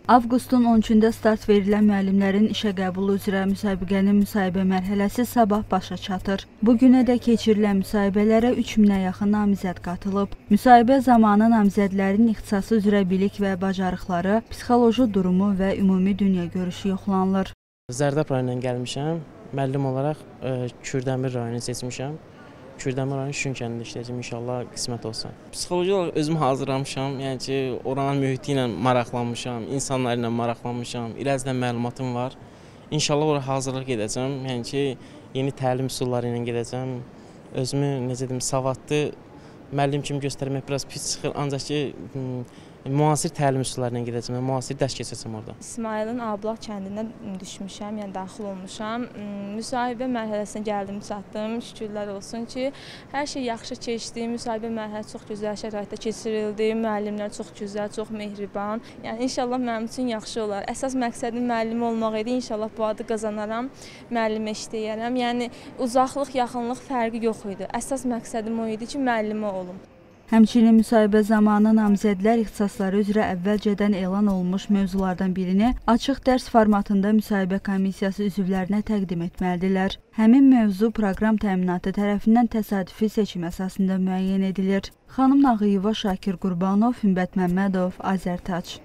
Avqustun 13-də start verilən müəllimlərin işə qəbulu üzrə müsabiqənin müsahibə mərhələsi sabah başa çatır. Bu günədək keçirilən müsahibələrə 3000-ə yaxın namizəd qatılıb. Müsahibə zamanı namizədlərin ixtisası üzrə bilik və bacarıqları, psixoloji durumu və ümumi dünya görüşü yoxlanılır. Zərdab rayonundan gəlmişəm. Müəllim olaraq Kürdəmir rayonu seçmişəm. Kürdəmir rayonu Şüşün kəndində işləyəcəm, inşallah qismət olsa. Psixoloji olaraq özümü hazırlamışam, yəni ki, oranın mühiti ilə maraqlanmışam, insanlar ilə maraqlanmışam, İrəzdən məlumatım var. İnşallah oraya hazırlıq edəcəm, yəni ki, yeni təlim üsulları ilə gedəcəm. Özümü, necə deyim, savadlı müəllim kimi göstərmək biraz pis çıxır, ancaq ki, müasir təlim üsullarına gedəcəm, müasir dərs keçəcəm orada. İsmailin Ablaq kəndinə düşmüşəm, yəni daxil olmuşam. Müsahibə mərhələsinə gəldim, çatdım. Şükürlər olsun ki, hər şey yaxşı keçdi. Müsahibə mərhələsi çox gözəl şəraitdə keçirildi. Müəllimlər çox gözəl, çox mehriban. Yəni inşallah mənim üçün yaxşı olar. Əsas məqsədim müəllim olmaq idi. İnşallah bu adı qazanaram, müəllimə işləyərəm. Yəni uzaqlıq, yaxınlıq fərqi yox idi. Əsas məqsədim o idi ki, müəllimə olum. Həmçinin müsahibə zamanı namizədlər ixtisasları üzrə əvvəlcədən elan olunmuş mövzulardan birini açıq dərs formatında müsahibə komissiyası üzvlərinə təqdim etməlidirlər. Həmin mövzu proqram təminatı tərəfindən təsadüfi seçim əsasında müəyyən edilir. Xanım Nağıyeva, Şakir Qurbanov, Hümbət Məmmədov, Azərtac.